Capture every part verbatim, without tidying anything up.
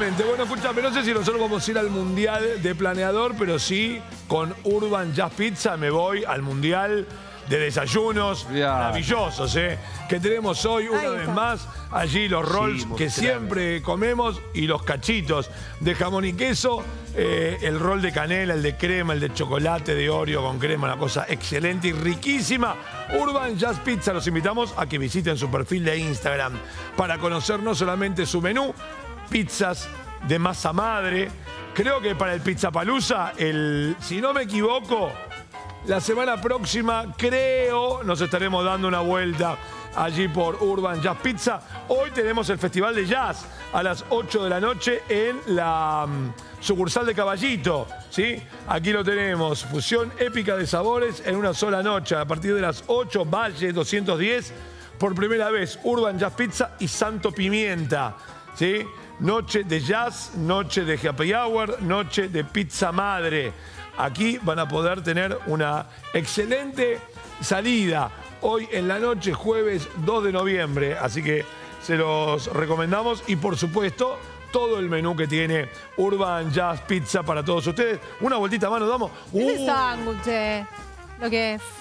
Exactamente. Bueno, escúchame, no sé si nosotros vamos a ir al Mundial de Planeador, pero sí, con Urban Jazz Pizza me voy al Mundial de desayunos Ya. maravillosos, ¿eh? Que tenemos hoy, una Ahí vez está. más, allí los rolls Sí, que mostrame. siempre comemos y los cachitos de jamón y queso, eh, el rol de canela, el de crema, el de chocolate, de Oreo con crema, una cosa excelente y riquísima. Urban Jazz Pizza, los invitamos a que visiten su perfil de Instagram para conocer no solamente su menú, pizzas de masa madre. Creo que para el Pizzapalooza, el, si no me equivoco, la semana próxima, creo, nos estaremos dando una vuelta allí por Urban Jazz Pizza. Hoy tenemos el Festival de Jazz a las ocho de la noche en la um, sucursal de Caballito, ¿sí? Aquí lo tenemos, fusión épica de sabores en una sola noche. A partir de las ocho, Valle doscientos diez, por primera vez, Urban Jazz Pizza y Santo Pimienta, ¿sí? Noche de jazz, noche de happy hour, noche de pizza madre. Aquí van a poder tener una excelente salida hoy en la noche, jueves dos de noviembre. Así que se los recomendamos y, por supuesto, todo el menú que tiene Urban Jazz Pizza para todos ustedes. Una vueltita más nos damos. Ese Uh, sándwich, eh, lo que es.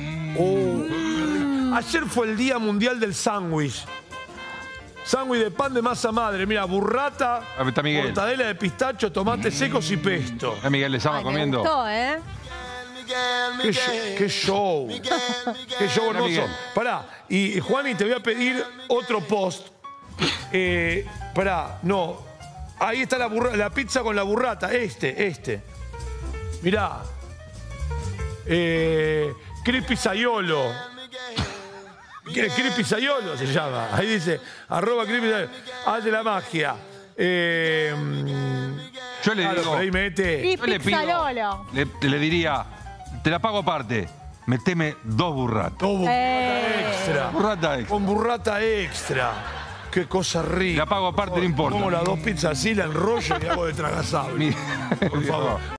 uh. Ayer fue el Día Mundial del Sándwich. Sándwich de pan de masa madre. Mira, burrata, Ahí está Miguel. mortadela de pistacho, tomates secos y pesto. Ya Miguel le estaba Ay, me comiendo. gustó, ¿eh? Qué, sh- qué show. Qué show hermoso. Miguel. Pará, y Juani, te voy a pedir otro post. Eh, pará, no. Ahí está la, burra- la pizza con la burrata. Este, este. Mirá. Eh, Crispy Sayolo. ¿Qué? Crispy Sayolo se llama. Ahí dice, arroba Crispy Sayolo. Hace la magia. Eh, Yo le claro, digo, por ahí mete. Y yo le pido, Pizzalolo. le, le diría, te la pago aparte, meteme dos burratas. Todo burrata Eh. extra. Burrata extra. Con burrata extra. Qué cosa rica. La pago aparte, no importa. Como las dos pizzas así, la enrollo y hago de tragasable. Mi- Por favor.